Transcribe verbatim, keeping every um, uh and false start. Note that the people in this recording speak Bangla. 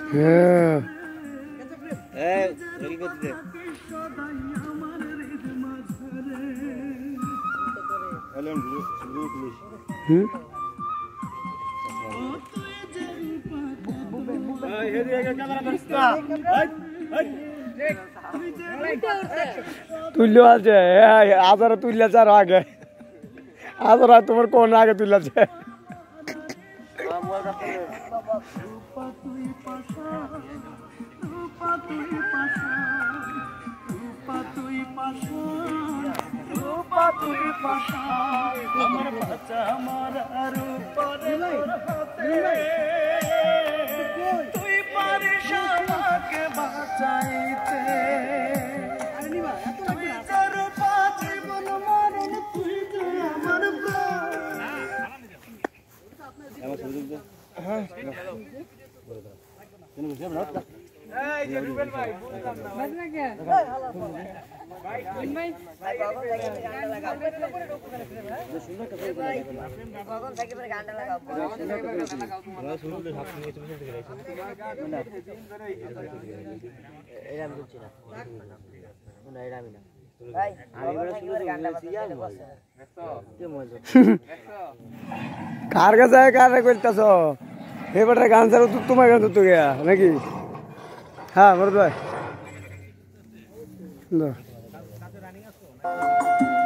হ্যাঁ এই কি করতে হ্যালো গুরু পুলিশ হুম এই হেরিয়ে ক্যামেরা ধরছটা এই তুললো আছে আজারা তুললে চার আগে আজারা তোমার কোন আগে তুলছে কার কাছে কার করতেছ এবারে গান ছাড়া তো তোমার গান তো গিয়া নাকি হ্যাঁ বড় ভাই